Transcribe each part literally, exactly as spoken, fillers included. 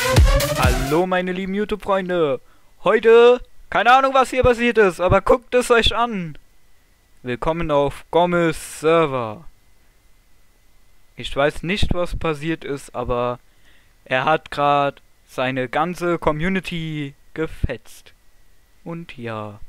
Hallo meine lieben YouTube-Freunde. Heute, keine Ahnung was hier passiert ist, aber guckt es euch an. Willkommen auf Gommes Server. Ich weiß nicht was passiert ist, aber er hat gerade seine ganze Community gefetzt. Und ja,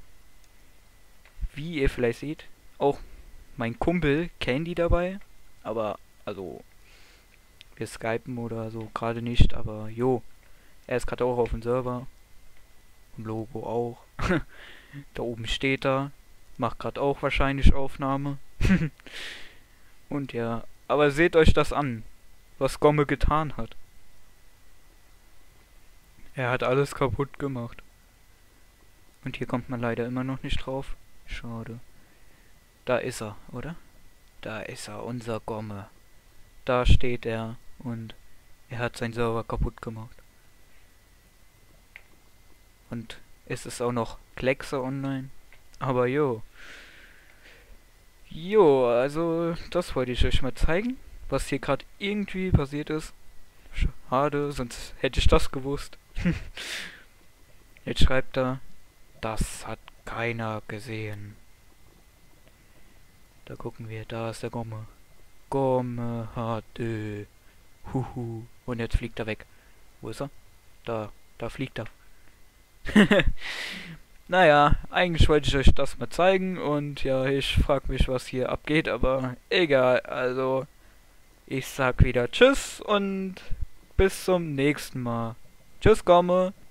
wie ihr vielleicht seht, auch mein Kumpel Candy dabei. Aber, also, wir skypen oder so gerade nicht, aber jo. Er ist gerade auch auf dem Server. Und Logo auch. Da oben steht er. Macht gerade auch wahrscheinlich Aufnahme. Und ja. Aber seht euch das an. Was Gomme getan hat. Er hat alles kaputt gemacht. Und hier kommt man leider immer noch nicht drauf. Schade. Da ist er, oder? Da ist er, unser Gomme. Da steht er. Und er hat seinen Server kaputt gemacht. Und es ist auch noch Kleckse online. Aber jo. Jo, also das wollte ich euch mal zeigen. Was hier gerade irgendwie passiert ist. Schade, sonst hätte ich das gewusst. Jetzt schreibt er, das hat keiner gesehen. Da gucken wir, da ist der Gomme. Gomme H D. Huhu. Und jetzt fliegt er weg. Wo ist er? Da, da fliegt er. Naja, eigentlich wollte ich euch das mal zeigen und ja, ich frag mich, was hier abgeht, aber egal, also ich sag wieder Tschüss und bis zum nächsten Mal. Tschüss, Gomme.